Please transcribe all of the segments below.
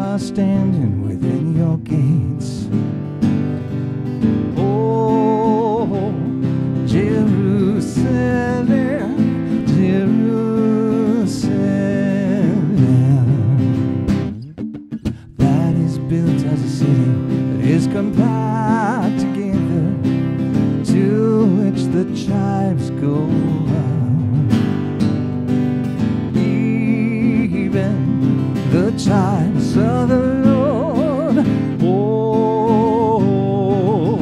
are standing within your gates. Oh, Jerusalem, Jerusalem, that is built as a city that is compact together, to which the tribes go up. Even the tribes of the Lord, oh,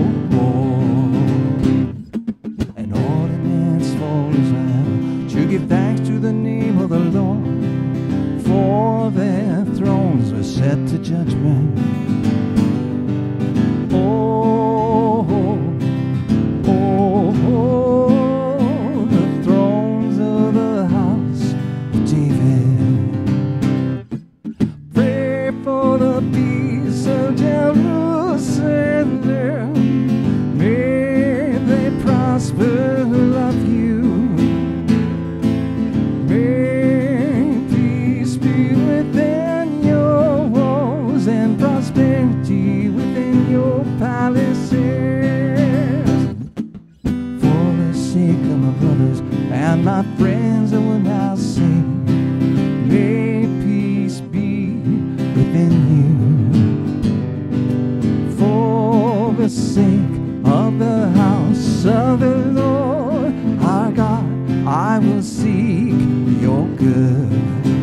an ordinance for Israel, to give thanks to the name of the Lord, for their thrones were set to judgment. The thrones of the house of David. Pray for the peace of Jerusalem. May they prosper who love you. May peace be within your walls and prosperity within your palaces. For the sake of my brothers and my friends, I will now sing. May peace be within you. For the sake of the house of the Lord our God, I will seek your good.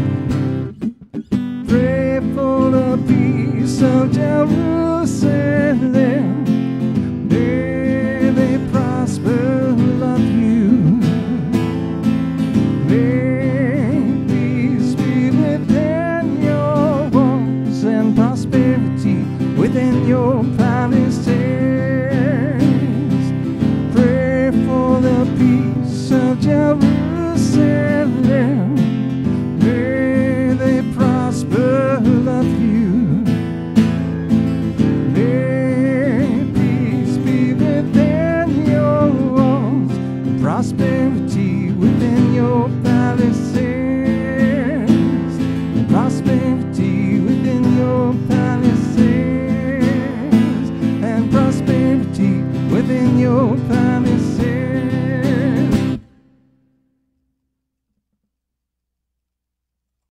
Pray for the peace of Jerusalem. May they prosper who love you. May peace be within your walls and prosperity within your palaces. Pray for the peace of Jerusalem. May they prosper who love you. May peace be within your walls and prosperity within your palaces. And prosperity within your palaces. And prosperity within your palaces.